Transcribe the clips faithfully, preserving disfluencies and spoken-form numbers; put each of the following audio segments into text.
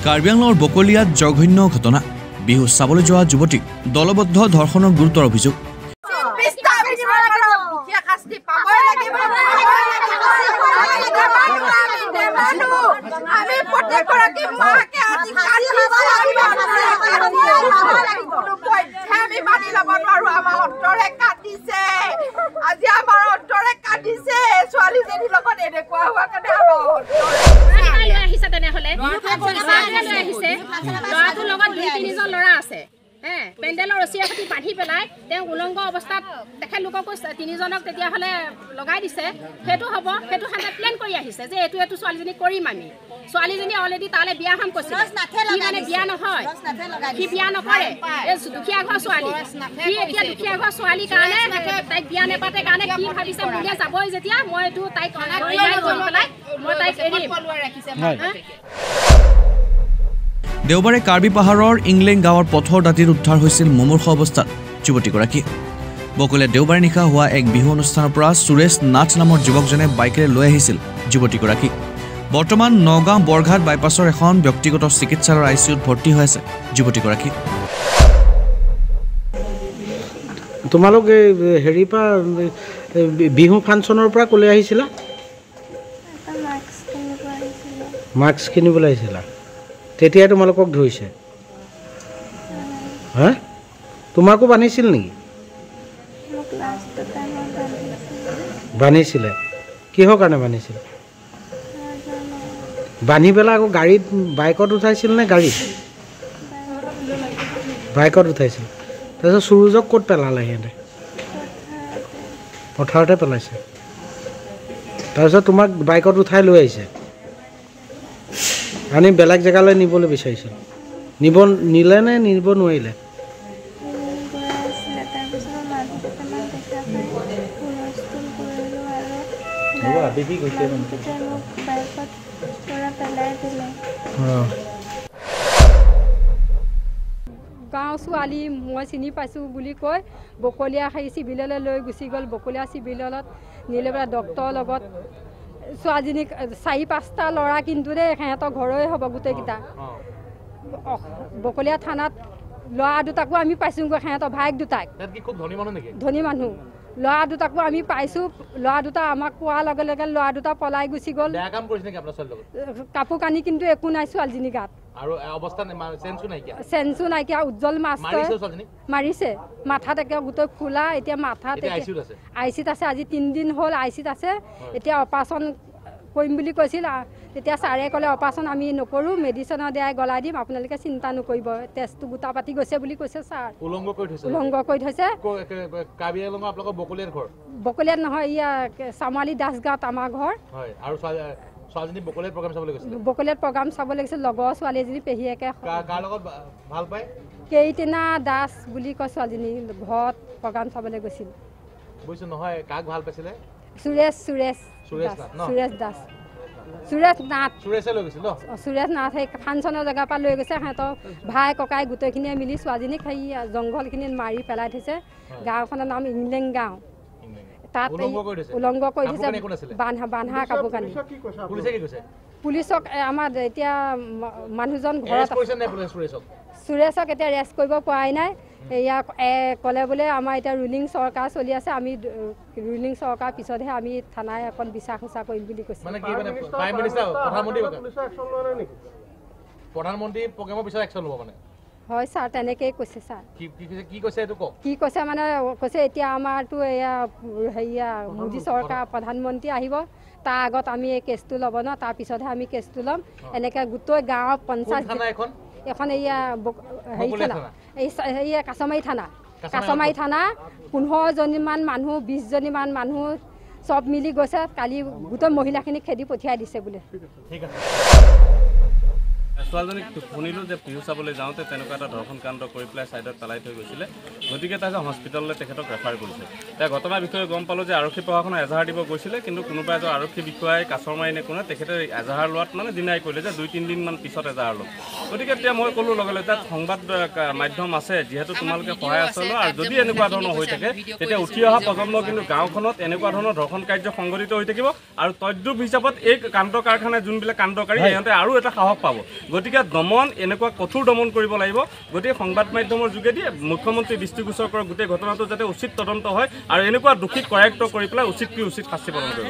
কাৰ্বি আংলঙৰ বকলিয়াত জঘন্য ঘটনা বিহু চাবলৈ যোৱা যুৱতীক দলবদ্ধ ধৰ্ষণৰ গুৰুতৰ অভিযোগ পেণ্ডেলৰ ৰছিয়া কাটি বান্ধি পেলাই তেওঁ উলংগ অৱস্থাত তেখেতলোককো তিনিজনক তেতিয়াহ'লে লগাই দিছে সেইটো হ'ব সেইটো সিহঁতে প্লেন কৰি আহিছে যে এইটো এইটো ছোৱালীজনী কৰিম আমি ছোৱালীজনী অলৰেডি তালৈ বিয়া কাম কৰিছে সি মানে বিয়া নহয় সি বিয়া নকৰে এই দুখীয়া ঘৰ ছোৱালী সি এতিয়া দুখীয়া ঘৰ ছোৱালীৰ কাৰণে তাইক বিয়া নেপাতে কাৰণে কি ভাবিছে বুলিয়ে যাবই যেতিয়া মই এইটো তাইক কৰি পেলাই মই তাইক এৰিম। দেওবাৰে কাৰ্বি পাহাৰৰ ইংলেং গাঁৱৰ পথৰ দাঁতিত উদ্ধাৰ হৈছিল মুমূৰ্ষ অৱস্থাত যুৱতীগৰাকী। বকলিয়াত দেওবাৰে নিশা হোৱা এক বিহু অনুষ্ঠানৰ পৰা সুৰেশ নাথ নামৰ যুৱকজনে বাইকেৰে লৈ আহিছিল যুৱতীগৰাকীক। বৰ্তমান নগাঁও বৰঘাট বাইপাছৰ এখন ব্যক্তিগত চিকিৎসালয়ৰ আই চি ইউত ভৰ্তি হৈ আছে যুৱতীগৰাকী। তোমালোক হেৰিৰ পৰা বিহু ফাংচনৰ পৰা ক'লৈ আহিছিলা? মাস্ক কিনিবলৈ আহিছিলা? তেতিয়া তোমালোকক ধৰিছে হা? তোমাকো বান্ধিছিল নেকি? বান্ধিছিলে কিহৰ কাৰণে বান্ধিছিল? বান্ধি পেলাই আকৌ গাড়ীত বাইকত উঠাইছিল নে গাড়ীত? বাইকত উঠাইছিল। তাৰপিছত সুৰুজক ক'ত পেলালে সিহঁতে? পথাৰতে পেলাইছে। তাৰপিছত তোমাক বাইকত উঠাই লৈ আহিছে আনি বেলেগ জেগালৈ নিবলৈ বিচাৰিছিল। নিব নিলে নে নিব নোৱাৰিলে? গাঁও ছোৱালী মই চিনি পাইছোঁ বুলি কৈ বকলীয়া সেই চিভিললৈ লৈ গুচি গ'ল। বকলীয়া চিভিলত নিলে পেলাই ডক্টৰৰ লগত ছোৱালীজনীক চাৰি পাঁচটা ল'ৰা কিন্তু দেই সিহঁতৰ ঘৰৰে হ'ব গোটেইকেইটা। বকলীয়া থানাত ল'ৰা দুটাকো আমি পাইছোঁগৈ সিহঁতৰ ভাইক দুটাক ধনী মানুহ ল'ৰা দুটাকো আমি পাইছোঁ। ল'ৰা দুটা আমাক কোৱাৰ লগে লগে ল'ৰা দুটা পলাই গুচি গ'ল। কাপোৰ কানি কিন্তু একো নাই ছোৱালীজনী গাত। চেঞ্চু নাইকিয়া। উজ্জ্বল মাষ্টৰ মাৰিছে মাথাত একে গোটেই ফুলা। এতিয়া মাথাত আই চিত আছে। আজি তিনিদিন হ'ল আই চিত আছে। এতিয়া অপাৰেশ্যন কৰিম বুলি কৈছিল। তেতিয়া ছাৰে ক'লে অপাৰেশ্যন আমি নকৰোঁ মেডিচিনৰ দ্বাৰাই গলাই দিম আপোনালোকে চিন্তা নকৰিব তেজটো গোটা পাতি গৈছে বুলি কৈছে ছাৰ। উলংগ কৰি থৈছে। বকলিয়াত নহয় ইয়া চামালি দাসগাঁৱত আমাৰ ঘৰ। বকলিয়াত প্ৰগ্ৰাম চাব লাগিছিল। লগৰ ছোৱালী এজনী পেহীয়েকে কেইটিনা দাস বুলি কয় ছোৱালীজনী ঘৰত প্ৰগ্ৰাম চাবলৈ গৈছিল। সুৰেশ সুৰেশ সুৰেশ দাস সুৰেশ নাথ সুৰেশ নাথ সেই ফাংচনৰ জেগাৰ পৰা লৈ গৈছে। সিহঁতৰ ভাই ককাই গোটেইখিনিয়ে মিলি ছোৱালীজনীক সেই জংঘলখিনিত মাৰি পেলাই থৈছে। গাঁওখনৰ নাম ইংলেং গাঁও। তাত উলংগ কৰি দিছে বান্ধা বান্ধা কাপোৰ কানি। পুলিচক আমাৰ এতিয়া মানুহজন ঘৰত সুৰেশক এতিয়া ৰেষ্ট কৰিব পৰাই নাই। ইয়াক ক'লে বোলে আমাৰ এতিয়া ৰুলিং চৰকাৰ চলি আছে আমি ৰুলিং চৰকাৰ পিছতহে আমি থানাই এখন বিচাৰ খোচা কৰিম বুলি কৈছে। হয় ছাৰ তেনেকেই কৈছে ছাৰ। কি কৈছে মানে কৈছে এতিয়া আমাৰতো এয়া হেৰিয়া মোদী চৰকাৰ প্ৰধানমন্ত্ৰী আহিব তাৰ আগত আমি এই কেছটো ল'ব ন তাৰ পিছতহে আমি কেছটো ল'ম। এনেকৈ গোটেই গাঁৱৰ পঞ্চায়ত এখন এয়া হেৰি থানা এই কাছমাৰী থানা কাছমাৰী থানা পোন্ধৰজনীমান মানুহ বিছজনীমান মানুহ চব মিলি গৈছে। কালি গোটেই মহিলাখিনিক খেদি পঠিয়াই দিছে বোলে। ছোৱালীজনীক শুনিলোঁ যে বিহু চাবলৈ যাওঁতে তেনেকুৱা এটা ধৰ্ষণ কাণ্ড কৰি পেলাই ছাইডত পেলাই থৈ গৈছিলে। গতিকে তাই হস্পিটেললৈ তেখেতক ৰেফাৰ কৰিছে। তাই ঘটনাৰ বিষয়ে গম পালোঁ যে আৰক্ষী প্ৰশাসনে এজাহাৰ দিব গৈছিলে কিন্তু কোনোবা এজন আৰক্ষী বিষয়াই কাছৰ মাৰি নে কোনে তেখেতে এজাহাৰ লোৱাত মানে ডিনাই কৰিলে যে দুই তিনিদিনমান পিছত এজাহাৰ ল'ম। গতিকে এতিয়া মই ক'লোঁ লগে লগে তাত সংবাদ মাধ্যম আছে যিহেতু তোমালোকে সহায় আছে আৰু যদি এনেকুৱা ধৰণৰ হৈ থাকে তেতিয়া উঠি অহা প্ৰজন্ম কিন্তু গাঁওখনত এনেকুৱা ধৰণৰ ধৰ্ষণ কাৰ্য সংঘটিত হৈ থাকিব আৰু তদ্ৰুপ হিচাপত এই কাণ্ড কাৰখানাই যোনবিলাক কাণ্ডকাৰী সিহঁতে আৰু এটা সাহস পাব। গতিকে দমন এনেকুৱা কঠোৰ দমন কৰিব লাগিব গতিকে সংবাদ মাধ্যমৰ যোগেদি মুখ্যমন্ত্ৰী দৃষ্টিগোচৰ কৰা গোটেই ঘটনাটো যাতে উচিত তদন্ত হয় আৰু এনেকুৱা দোষীক কৰায়ত্ব কৰি পেলাই উচিত কি উচিত শাস্তি প্ৰদান কৰিব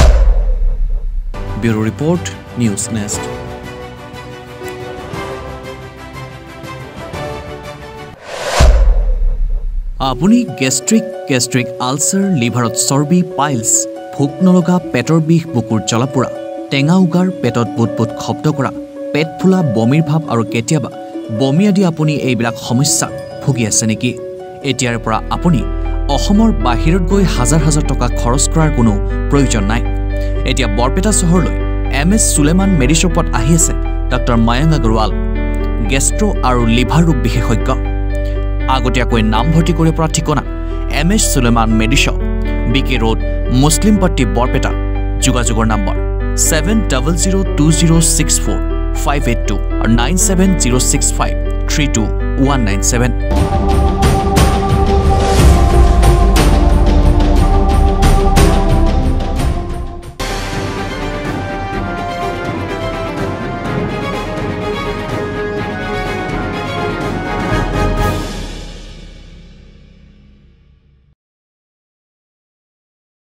ব্যুৰো ৰিপৰ্ট নিউজ নেক্সট আপুনি গেষ্ট্ৰিক গেষ্ট্ৰিক আলচাৰ লিভাৰত চৰ্বি পাইলছ ভোক নলগা পেটৰ বিষ বুকুৰ জ্বলাপোৰা টেঙা উগাৰ পেটত বুট বুট শব্দ কৰা পেট ফুলা বমিৰ ভাৱ আৰু কেতিয়াবা বমি আদি আপুনি এইবিলাক সমস্যা ভুগি আছে নেকি এতিয়াৰ পৰা আপুনি অসমৰ বাহিৰত গৈ হাজাৰ হাজাৰ টকা খৰচ কৰাৰ কোনো প্ৰয়োজন নাই এতিয়া বৰপেটা চহৰলৈ এম এছ সুলেমান মেডিশ্বপত আহি আছে ডক্টৰ মায়ংক আগৰৱাল গেষ্ট্ৰো আৰু লিভাৰ ৰোগ বিশেষজ্ঞ আগতীয়াকৈ নামভৰ্তি কৰিব পৰা ঠিকনা M S Suleman medishop B K road Muslimpatti Barpeta যোগাযোগৰ number seven zero zero two zero six four five eight two or nine seven zero six five three two one nine seven